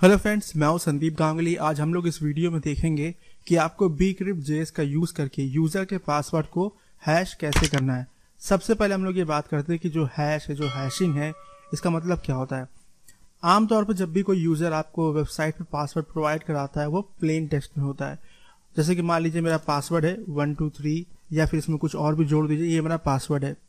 Hello friends, मैं हूं संदीप गांगुली। आज हम लोग इस वीडियो में देखेंगे कि आपको bcrypt.js का यूज करके यूजर के पासवर्ड को हैश कैसे करना है। सबसे पहले हम लोग ये बात करते हैं कि जो हैश है, जो हैशिंग है, इसका मतलब क्या होता है। आमतौर पर जब भी कोई यूजर आपको वेबसाइट पे पासवर्ड प्रोवाइड कराता है वो प्लेन टेक्स्ट में होता है। जैसे कि मान लीजिए मेरा पासवर्ड है 123 या फिर इसमें कुछ और भी जोड़ दीजिए, ये मेरा पासवर्ड है।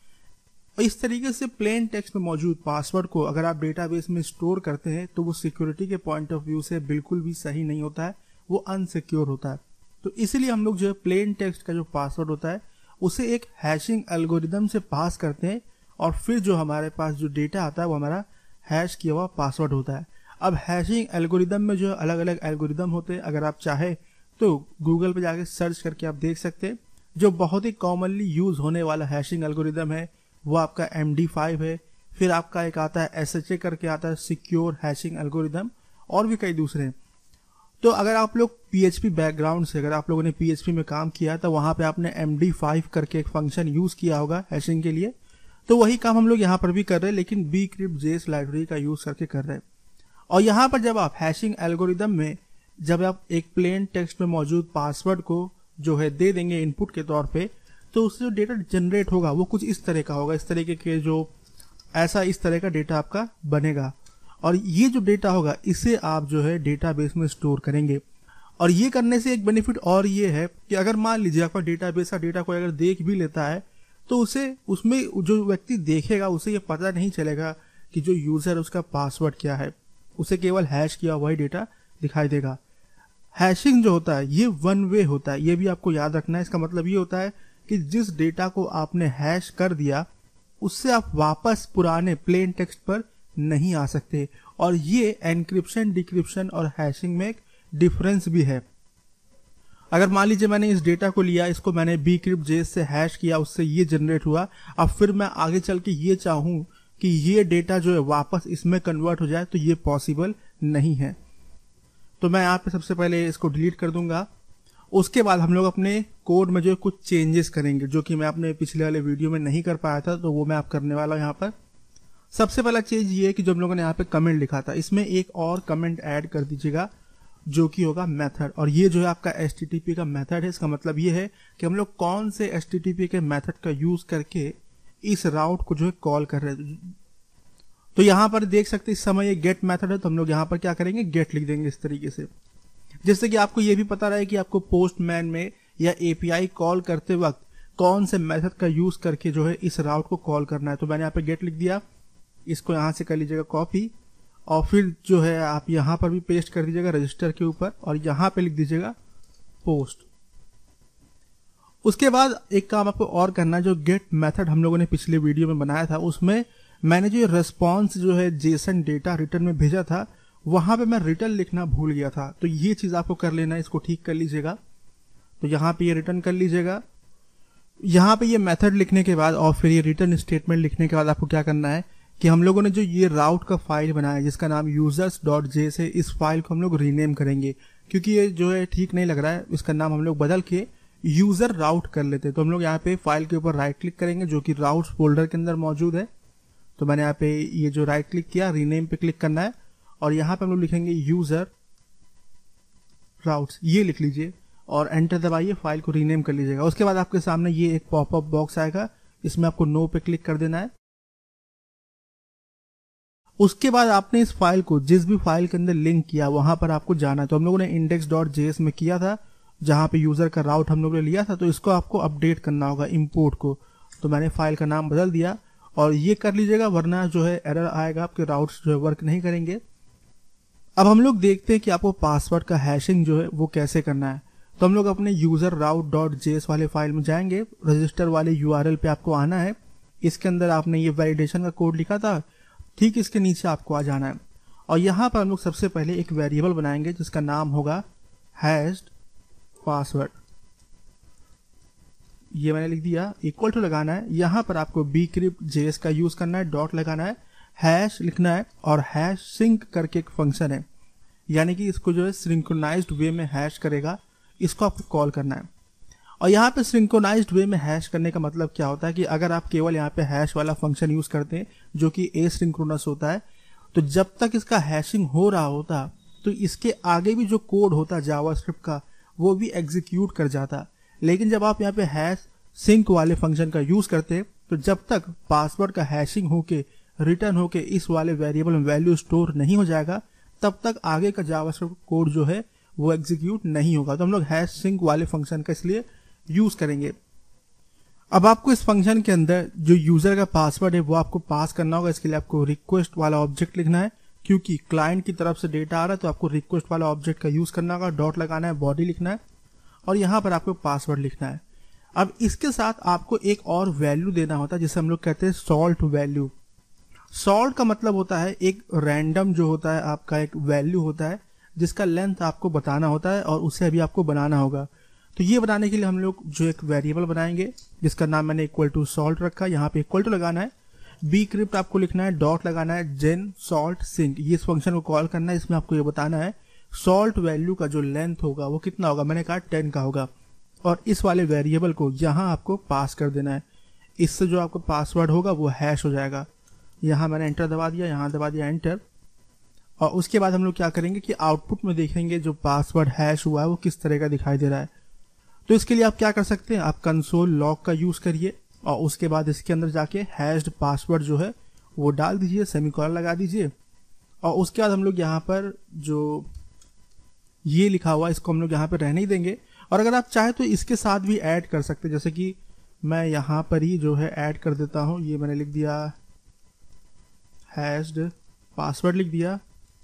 और इस तरीके से प्लेन टेक्स्ट में मौजूद पासवर्ड को अगर आप डेटाबेस में स्टोर करते हैं तो वो सिक्योरिटी के पॉइंट ऑफ व्यू से बिल्कुल भी सही नहीं होता है, वो अनसिक्योर होता है। तो इसीलिए हम लोग जो है प्लेन टेक्स्ट का जो पासवर्ड होता है उसे एक हैशिंग एल्गोरिदम से पास करते हैं और फिर जो हमारे पास जो डेटा आता है वो हमारा हैश किया हुआ पासवर्ड होता है। अब हैशिंग एल्गोरिदम में जो अलग अलग एल्गोरिदम होते हैं, अगर आप चाहे तो गूगल पे जाके सर्च करके आप देख सकते हैं। जो बहुत ही कॉमनली यूज होने वाला हैशिंग एल्गोरिदम है वो आपका MD5 है। फिर आपका एक आता है SHA करके आता है, सिक्योर हैशिंग एल्गोरिदम, और भी कई दूसरे हैं। तो अगर आप लोग PHP बैकग्राउंड से, अगर आप लोगों ने PHP में काम किया तो वहां पे आपने MD5 करके एक फंक्शन यूज किया होगा हैशिंग के लिए। तो वही काम हम लोग यहाँ पर भी कर रहे हैं, लेकिन bcrypt.js लाइब्रेरी का यूज करके कर रहे हैं। और यहाँ पर जब आप हैशिंग एल्गोरिदम में जब आप एक प्लेन टेक्स्ट में मौजूद पासवर्ड को जो है दे देंगे इनपुट के तौर पे, तो उससे जो डेटा जनरेट होगा वो कुछ इस तरह का होगा। इस तरीके के इस तरह का डेटा आपका बनेगा और ये जो डेटा होगा इसे आप जो है डेटाबेस में स्टोर करेंगे। और ये करने से एक बेनिफिट और ये है कि अगर मान लीजिए आपका डेटाबेस का डेटा कोई अगर देख भी लेता है तो उसे उसमें जो व्यक्ति देखेगा उसे ये पता नहीं चलेगा कि जो यूजर उसका पासवर्ड क्या है, उसे केवल हैश किया हुआ ही डेटा दिखाई देगा। हैशिंग जो होता है ये वन वे होता है, ये भी आपको याद रखना है। इसका मतलब ये होता है कि जिस डेटा को आपने हैश कर दिया उससे आप वापस पुराने प्लेन टेक्स्ट पर नहीं आ सकते। और ये एनक्रिप्शन, डिक्रिप्शन और हैशिंग में एक डिफरेंस भी है। अगर मान लीजिए मैंने इस डेटा को लिया, इसको मैंने bcrypt.js से हैश किया, उससे ये जनरेट हुआ, अब फिर मैं आगे चल के ये चाहूं कि ये डेटा जो है वापस इसमें कन्वर्ट हो जाए तो ये पॉसिबल नहीं है। तो मैं यहाँ पे सबसे पहले इसको डिलीट कर दूंगा। उसके बाद हम लोग अपने कोड में जो कुछ चेंजेस करेंगे जो कि मैं अपने पिछले वाले वीडियो में नहीं कर पाया था, तो वो मैं आप करने वाला हूं। यहाँ पर सबसे पहला चेंज ये है कि जो हम लोगों ने यहाँ पे कमेंट लिखा था इसमें एक और कमेंट ऐड कर दीजिएगा जो कि होगा मेथड। और ये जो है आपका HTTP का मेथड है। इसका मतलब ये है कि हम लोग कौन से HTTP के मेथड का यूज करके इस राउट को जो है कॉल कर रहे हैं। तो यहाँ पर देख सकते इस समय ये गेट मेथड है, तो हम लोग यहाँ पर क्या करेंगे, गेट लिख देंगे इस तरीके से, जिससे कि आपको ये भी पता रहे कि आपको पोस्टमैन में या API कॉल करते वक्त कौन से मेथड का यूज करके जो है इस राउट को कॉल करना है। तो मैंने यहाँ पे गेट लिख दिया, इसको यहाँ से कर लीजिएगा कॉपी और फिर जो है आप यहाँ पर भी पेस्ट कर दीजिएगा रजिस्टर के ऊपर और यहाँ पे लिख दीजिएगा पोस्ट। उसके बाद एक काम आपको और करना है, जो गेट मेथड हम लोगों ने पिछले वीडियो में बनाया था उसमें मैंने जो रेस्पॉन्स जो है JSON डेटा रिटर्न में भेजा था वहां पे मैं रिटर्न लिखना भूल गया था। तो ये चीज आपको कर लेना है, इसको ठीक कर लीजिएगा। तो यहाँ पे ये रिटर्न कर लीजिएगा। यहाँ पे ये मेथड लिखने के बाद और फिर ये रिटर्न स्टेटमेंट लिखने के बाद आपको क्या करना है कि हम लोगों ने जो ये राउट का फाइल बनाया है जिसका नाम users.js है, इस फाइल को हम लोग रीनेम करेंगे क्योंकि ये जो है ठीक नहीं लग रहा है। इसका नाम हम लोग बदल के यूजर राउट कर लेते हैं। तो हम लोग यहाँ पे फाइल के ऊपर राइट क्लिक करेंगे जो कि राउट्स फोल्डर के अंदर मौजूद है। तो मैंने यहाँ पे ये जो राइट क्लिक किया, रीनेम पे क्लिक करना है और यहाँ पे हम लोग लिखेंगे यूजर राउट्स, ये लिख लीजिए और एंटर दबाइए, फाइल को रीनेम कर लीजिएगा। उसके बाद आपके सामने ये एक पॉपअप बॉक्स आएगा, इसमें आपको नो पे क्लिक कर देना है। उसके बाद आपने इस फाइल को जिस भी फाइल के अंदर लिंक किया वहां पर आपको जाना है। तो हम लोगों ने index.js में किया था जहां पे यूजर का राउट हम लोगों ने लिया था, तो इसको आपको अपडेट करना होगा इंपोर्ट को। तो मैंने फाइल का नाम बदल दिया और ये कर लीजिएगा वरना जो है एरर आएगा, आपके राउट्स जो है वर्क नहीं करेंगे। अब हम लोग देखते हैं कि आपको पासवर्ड का हैशिंग जो है वो कैसे करना है। तो हम लोग अपने यूजर route.js वाले फाइल में जाएंगे, रजिस्टर वाले URL पे आपको आना है। इसके अंदर आपने ये वैलिडेशन का कोड लिखा था, ठीक इसके नीचे आपको आ जाना है और यहाँ पर हम लोग सबसे पहले एक वेरिएबल बनाएंगे जिसका नाम होगा हैश्ड पासवर्ड। ये मैंने लिख दिया, इक्वल टू लगाना है। यहाँ पर आपको bcrypt.js का यूज करना है, डॉट लगाना है, हैश लिखना है और हैश सिंक करके एक फंक्शन है, यानी कि इसको जो है सिंक्रोनाइज्ड वे में हैश करेगा, इसको आपको कॉल करना है। और यहाँ पे सिंक्रोनाइज्ड वे में हैश करने का मतलब क्या होता है कि अगर आप केवल यहाँ पे हैश वाला फंक्शन यूज करते हैं जो कि एसिंक्रोनस होता है, तो जब तक इसका हैशिंग हो रहा होता तो इसके आगे भी जो कोड होता जावास्क्रिप्ट का वो भी एग्जीक्यूट कर जाता। लेकिन जब आप यहाँ पे हैश सिंक वाले फंक्शन का यूज करते तो जब तक पासवर्ड का हैशिंग होके रिटर्न होके इस वाले वेरिएबल में वैल्यू स्टोर नहीं हो जाएगा तब तक आगे का जावास्क्रिप्ट कोड जो है वो एग्जीक्यूट नहीं होगा। तो हम लोग हैश सिंक वाले फंक्शन का इसलिए यूज करेंगे। अब आपको इस फंक्शन के अंदर जो यूजर का पासवर्ड है वो आपको पास करना होगा। इसके लिए आपको रिक्वेस्ट वाला ऑब्जेक्ट लिखना है, क्योंकि क्लाइंट की तरफ से डेटा आ रहा है तो आपको रिक्वेस्ट वाला ऑब्जेक्ट का यूज करना होगा। डॉट लगाना है, बॉडी लिखना है और यहाँ पर आपको पासवर्ड लिखना है। अब इसके साथ आपको एक और वैल्यू देना होता है जिसे हम लोग कहते हैं सॉल्ट वैल्यू। सॉल्ट का मतलब होता है एक रैंडम जो होता है आपका एक वैल्यू होता है जिसका लेंथ आपको बताना होता है और उसे अभी आपको बनाना होगा। तो ये बनाने के लिए हम लोग जो एक वेरिएबल बनाएंगे जिसका नाम मैंने इक्वल टू सॉल्ट रखा। यहाँ पे इक्वल टू लगाना है, bcrypt आपको लिखना है, डॉट लगाना है, gen salt sync ये इस फंक्शन को कॉल करना है। इसमें आपको ये बताना है सॉल्ट वैल्यू का जो लेंथ होगा वो कितना होगा। मैंने कहा 10 का होगा और इस वाले वेरिएबल को यहाँ आपको पास कर देना है। इससे जो आपको पासवर्ड होगा वो हैश हो जाएगा। यहाँ मैंने एंटर दबा दिया, यहाँ दबा दिया एंटर। और उसके बाद हम लोग क्या करेंगे कि आउटपुट में देखेंगे जो पासवर्ड हैश हुआ है वो किस तरह का दिखाई दे रहा है। तो इसके लिए आप क्या कर सकते हैं, आप कंसोल लॉग का यूज करिए और उसके बाद इसके अंदर जाके हैश्ड पासवर्ड जो है वो डाल दीजिए, सेमीकोलन लगा दीजिए। और उसके बाद हम लोग यहाँ पर जो ये लिखा हुआ इसको हम लोग यहाँ पर रहने ही देंगे। और अगर आप चाहे तो इसके साथ भी ऐड कर सकते हैं, जैसे कि मैं यहाँ पर ही जो है ऐड कर देता हूँ। ये मैंने लिख दिया हैश्ड पासवर्ड लिख दिया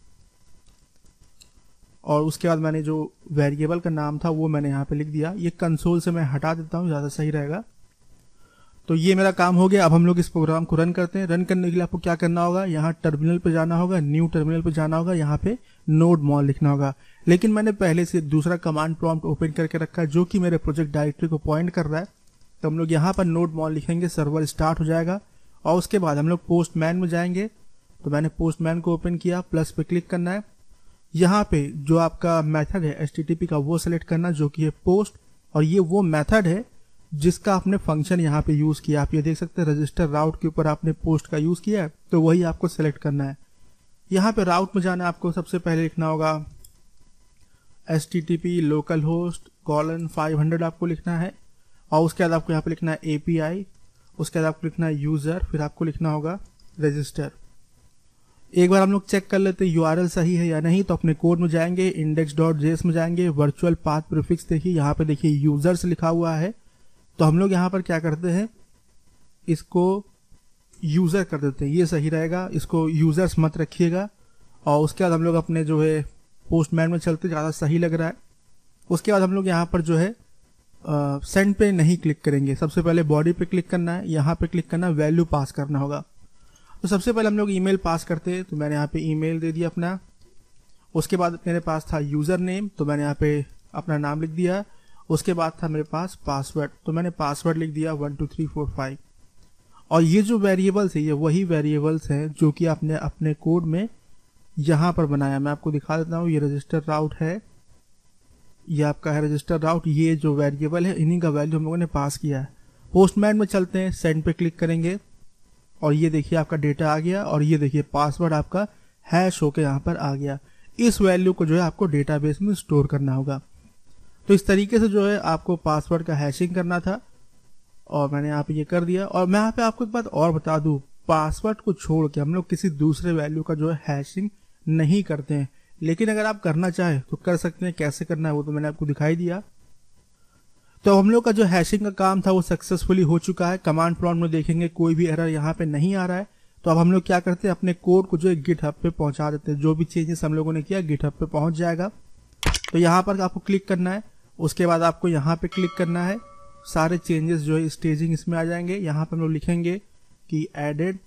और उसके बाद मैंने जो वेरिएबल का नाम था वो मैंने यहाँ पे लिख दिया। ये कंसोल से मैं हटा देता हूँ, ज़्यादा सही रहेगा। तो ये मेरा काम हो गया। अब हम लोग इस प्रोग्राम को रन करते हैं। रन करने के लिए आपको क्या करना होगा, यहाँ टर्मिनल पे जाना होगा, न्यू टर्मिनल पे जाना होगा, यहाँ पे नोड मॉल लिखना होगा। लेकिन मैंने पहले से दूसरा कमांड प्रॉम्प्ट ओपन करके रखा है जो कि मेरे प्रोजेक्ट डायरेक्टरी को पॉइंट कर रहा है। तो हम लोग यहाँ पर नोड मॉल लिखेंगे, सर्वर स्टार्ट हो जाएगा। और उसके बाद हम लोग पोस्टमैन में जाएंगे। तो मैंने पोस्टमैन को ओपन किया, प्लस पे क्लिक करना है। यहाँ पे जो आपका मेथड है HTTP का वो सेलेक्ट करना जो कि है पोस्ट, और ये वो मेथड है जिसका आपने फंक्शन यहाँ पे यूज किया। आप ये देख सकते हैं रजिस्टर राउट के ऊपर आपने पोस्ट का यूज किया है, तो वही आपको सेलेक्ट करना है। यहाँ पे राउट में जाना है, आपको सबसे पहले लिखना होगा HTTP localhost:500 आपको लिखना है। और उसके बाद आपको यहाँ पे लिखना है API, उसके बाद आपको लिखना है यूजर, फिर आपको लिखना होगा रजिस्टर। एक बार हम लोग चेक कर लेते हैं URL सही है या नहीं। तो अपने कोड में जाएंगे, index.js में जाएंगे, वर्चुअल पाथ प्रीफिक्स देखिए, यहाँ पे देखिए यूजर्स लिखा हुआ है। तो हम लोग यहाँ पर क्या करते हैं, इसको यूजर कर देते हैं, ये सही रहेगा। इसको यूजर्स मत रखिएगा। और उसके बाद हम लोग अपने जो है पोस्टमैन में चलते, ज़्यादा सही लग रहा है। उसके बाद हम लोग यहाँ पर जो है सेंड पे नहीं क्लिक करेंगे। सबसे पहले बॉडी पे क्लिक करना है, यहाँ पे क्लिक करना है, वैल्यू पास करना होगा। तो सबसे पहले हम लोग ईमेल पास करते हैं। तो मैंने यहाँ पे ईमेल दे दिया अपना। उसके बाद मेरे पास था यूजर नेम, तो मैंने यहाँ पे अपना नाम लिख दिया। उसके बाद था मेरे पास पासवर्ड, तो मैंने पासवर्ड लिख दिया 12345। और ये जो वेरिएबल्स है ये वही वेरिएबल्स हैं जो कि आपने अपने कोड में यहाँ पर बनाया। मैं आपको दिखा देता हूँ, ये रजिस्टर राउट है, ये आपका है रजिस्टर राउट। ये जो वेरिएबल है इन्हीं का वैल्यू हम लोगों ने पास किया है। पोस्टमैन में चलते हैं, सेंड पे क्लिक करेंगे और ये देखिए आपका डेटा आ गया। और ये देखिए पासवर्ड आपका हैश होकर यहाँ पर आ गया। इस वैल्यू को जो है आपको डेटाबेस में स्टोर करना होगा। तो इस तरीके से जो है आपको पासवर्ड का हैशिंग करना था और मैंने यहाँ पे ये कर दिया। और मैं यहाँ पे आपको एक बात और बता दूं, पासवर्ड को छोड़ के हम लोग किसी दूसरे वैल्यू का जो है हैशिंग नहीं करते हैं। लेकिन अगर आप करना चाहें तो कर सकते हैं। कैसे करना है वो तो मैंने आपको दिखाई दिया। तो हम लोग का जो हैशिंग का काम था वो सक्सेसफुली हो चुका है। कमांड प्रॉम्प्ट में देखेंगे कोई भी एरर यहाँ पे नहीं आ रहा है। तो अब हम लोग क्या करते हैं, अपने कोड को जो है गिटहब पे पहुंचा देते हैं। जो भी चेंजेस हम लोगों ने किया गिटहब पे पहुंच जाएगा। तो यहाँ पर आपको क्लिक करना है, उसके बाद आपको यहाँ पे क्लिक करना है। सारे चेंजेस जो है स्टेजिंग इसमें आ जाएंगे। यहाँ पे हम लोग लिखेंगे कि एडेड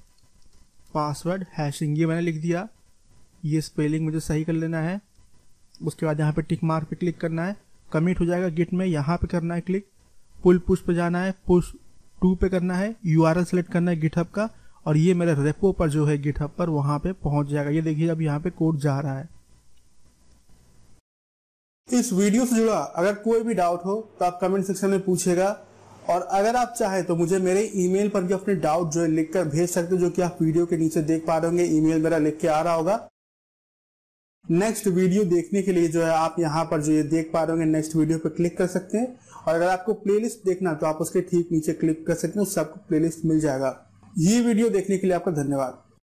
पासवर्ड हैशिंग, ये मैंने लिख दिया। ये स्पेलिंग मुझे सही कर लेना है। उसके बाद यहाँ पे टिक मार्क पे क्लिक करना है, कमिट हो जाएगा गिट में। यहाँ पे करना है क्लिक, पुल पुश पे जाना है, पुश 2 पे करना है, URL सेलेक्ट करना है गिटहब का। और ये मेरे रेपो पर जो है गिटहब पर वहां पे पहुंच जाएगा। ये देखिए अब यहाँ पे कोड जा रहा है। इस वीडियो से जुड़ा अगर कोई भी डाउट हो तो आप कमेंट सेक्शन में पूछेगा और अगर आप चाहे तो मुझे मेरे ईमेल पर भी अपने डाउट जो है लिख कर भेज सकते हो, जो कि आप वीडियो के नीचे देख पा रहे होंगे। ईमेल मेरा लिख के आ रहा होगा। नेक्स्ट वीडियो देखने के लिए जो है आप यहाँ पर जो ये देख पा रहे होंगे नेक्स्ट वीडियो पर क्लिक कर सकते हैं। और अगर आपको प्लेलिस्ट देखना तो आप उसके ठीक नीचे क्लिक कर सकते हैं, उससे आपको प्लेलिस्ट मिल जाएगा। ये वीडियो देखने के लिए आपका धन्यवाद।